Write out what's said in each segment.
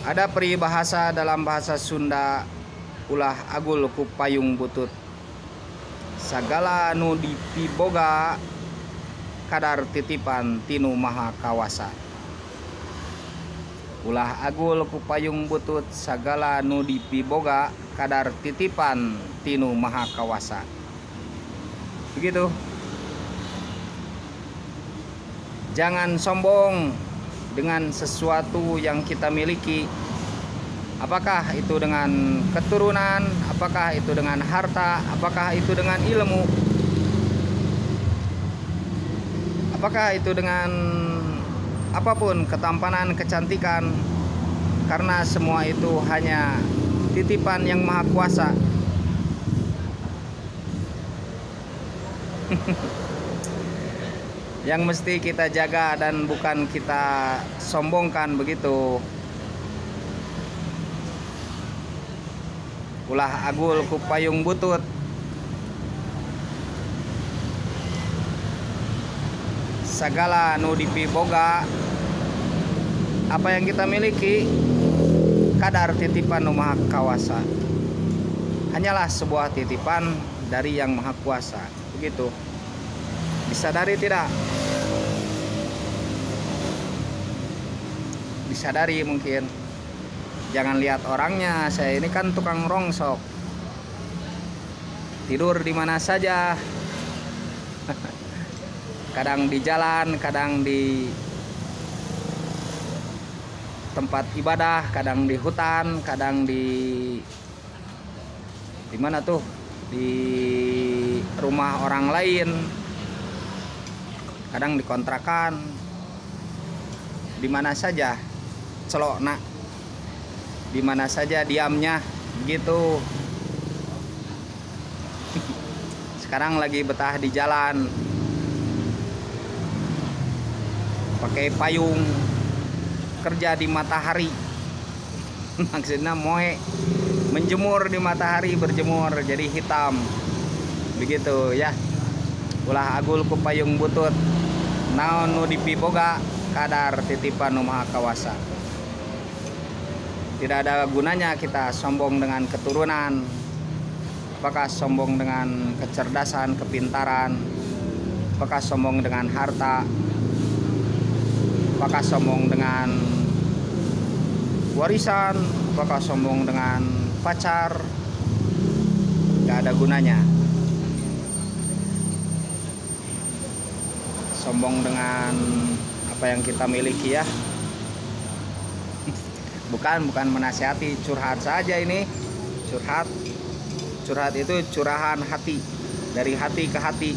Ada peribahasa dalam bahasa Sunda, ulah agul ku payung butut. Sagala nu dipiboga kadar titipan tinu maha kawasa. Ulah agul ku payung butut, sagala nu dipiboga kadar titipan tinu maha kawasa. Begitu. Jangan sombong dengan sesuatu yang kita miliki. Apakah itu dengan keturunan, apakah itu dengan harta, apakah itu dengan ilmu, apakah itu dengan apapun, ketampanan, kecantikan, karena semua itu hanya titipan yang maha kuasa. Yang mesti kita jaga dan bukan kita sombongkan, begitu. Ulah agul ku payung butut. Sagala nu dipiboga, apa yang kita miliki kadar titipan nu maha kawasa. Hanyalah sebuah titipan dari yang maha kuasa. Begitu. Disadari tidak? Disadari mungkin. Jangan lihat orangnya, saya ini kan tukang rongsok. Tidur di mana saja. Kadang di jalan, kadang di tempat ibadah, kadang di hutan, kadang di mana tuh? Di rumah orang lain. Kadang di kontrakan. Di mana saja celokna. Di mana saja diamnya, begitu. Sekarang lagi betah di jalan, pakai payung, kerja di matahari. Maksudnya moe menjemur di matahari, berjemur jadi hitam, begitu ya. Ulah agul ku payung butut, naon nu dipiboga kadar titipan nu maha kawasa. Tidak ada gunanya kita sombong dengan keturunan, apakah sombong dengan kecerdasan, kepintaran, apakah sombong dengan harta, apakah sombong dengan warisan, apakah sombong dengan pacar. Tidak ada gunanya. Sombong dengan apa yang kita miliki ya. Bukan menasihati, curhat saja ini. Curhat itu curahan hati, dari hati ke hati.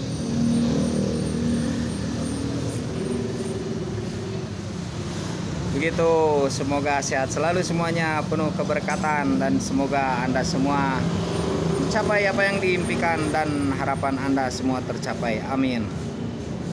Begitu, semoga sehat selalu semuanya, penuh keberkatan, dan semoga Anda semua mencapai apa yang diimpikan dan harapan Anda semua tercapai. Amin.